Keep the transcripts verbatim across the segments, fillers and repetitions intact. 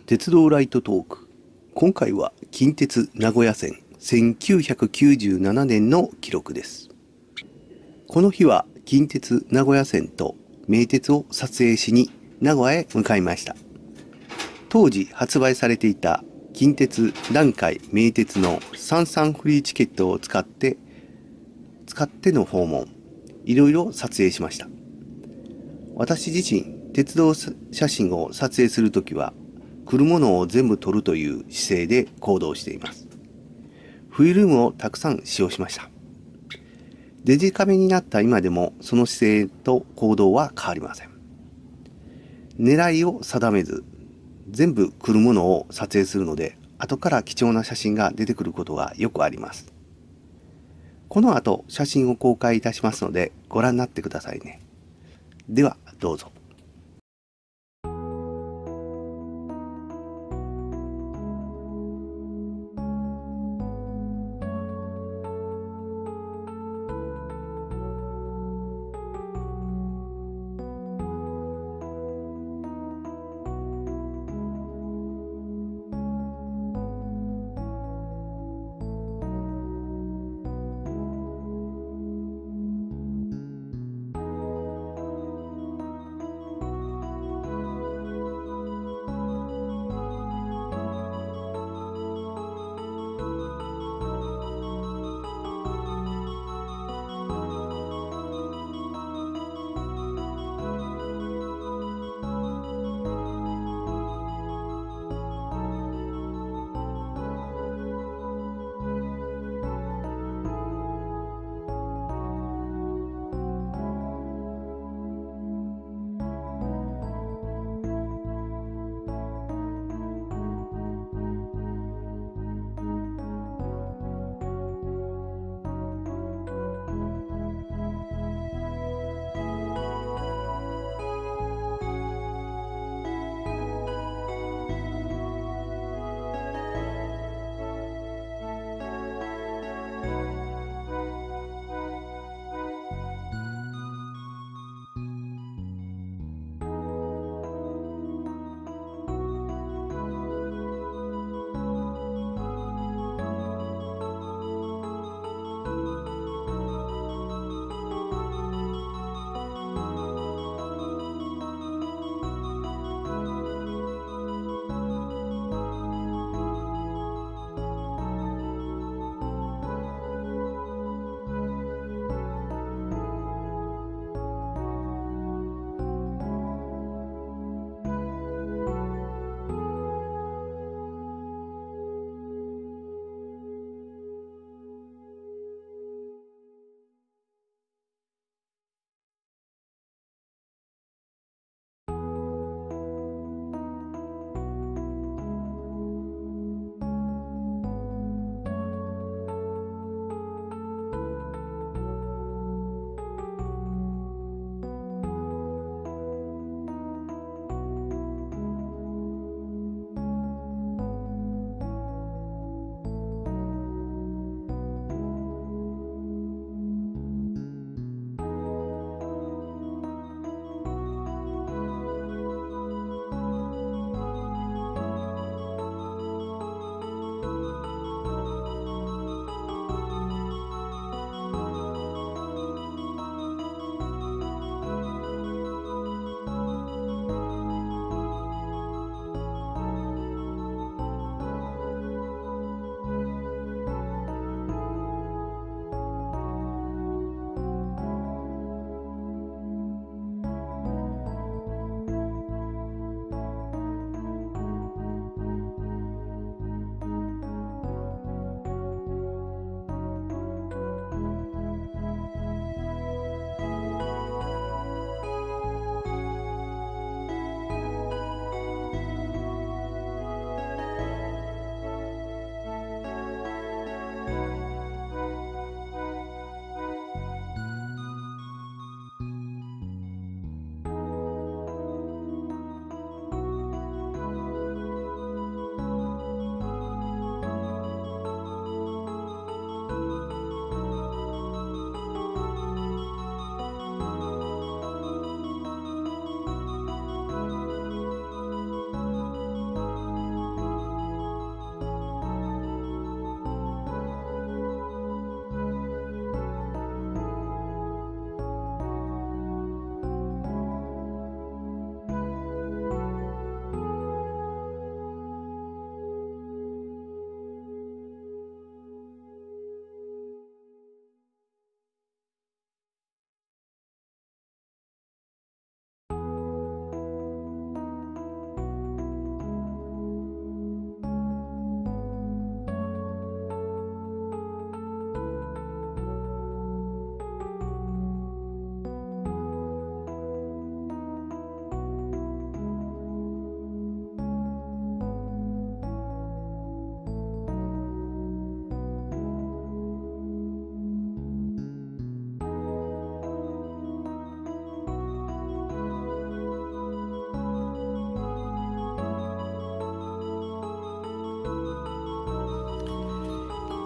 鉄道ライトトーク。今回は近鉄名古屋線せんきゅうひゃくきゅうじゅうななねんの記録です。この日は近鉄名古屋線と名鉄を撮影しに名古屋へ向かいました。当時発売されていた近鉄南海名鉄の三々フリーチケットを使って使っての訪問、いろいろ撮影しました。私自身、鉄道写真を撮影するときは、来るものを全部撮るという姿勢で行動しています。フィルムをたくさん使用しました。デジカメになった今でもその姿勢と行動は変わりません。狙いを定めず、全部来るものを撮影するので、後から貴重な写真が出てくることがよくあります。この後、写真を公開いたしますので、ご覧になってくださいね。では、どうぞ。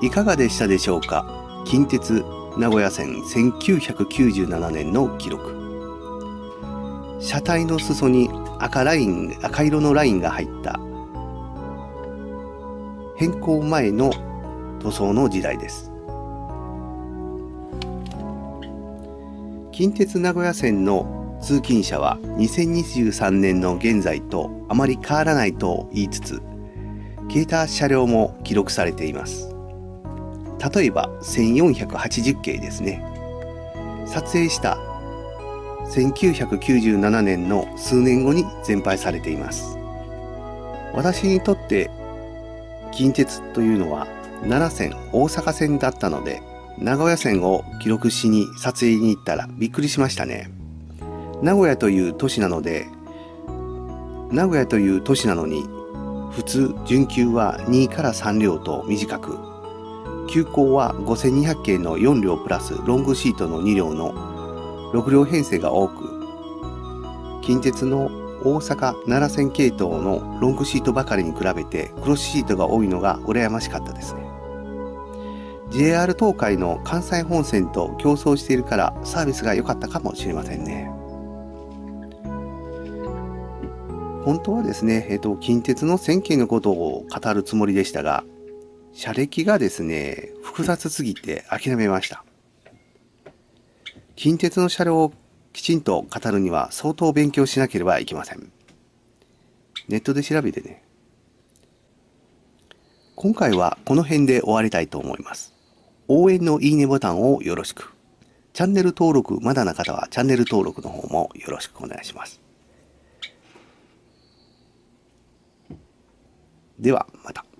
いかがでしたでしょうか。近鉄名古屋線せんきゅうひゃくきゅうじゅうななねんの記録。車体の裾に赤ライン、赤色のラインが入った変更前の塗装の時代です。近鉄名古屋線の通勤者はにせんにじゅうさんねんの現在とあまり変わらないと言いつつ、消えた車両も記録されています。例えばせんよんひゃくはちじゅっけいですね。撮影したせんきゅうひゃくきゅうじゅうななねんの数年後に全廃されています。私にとって近鉄というのは奈良線、大阪線だったので、名古屋線を記録しに撮影に行ったらびっくりしましたね。名古屋という都市なので、名古屋という都市なのに、普通準急はにからさんりょうと短く、急行はごせんにひゃくけいのよんりょうプラスロングシートのにりょうのろくりょう編成が多く、近鉄の大阪奈良線系統のロングシートばかりに比べてクロスシートが多いのが羨ましかったですね。ジェイアール 東海の関西本線と競争しているからサービスが良かったかもしれませんね。本当はですね、えっと、近鉄の線形のことを語るつもりでしたが、車歴がですね、複雑すぎて諦めました。近鉄の車両をきちんと語るには相当勉強しなければいけません。ネットで調べてね。今回はこの辺で終わりたいと思います。応援のいいねボタンをよろしく。チャンネル登録まだな方はチャンネル登録の方もよろしくお願いします。ではまた。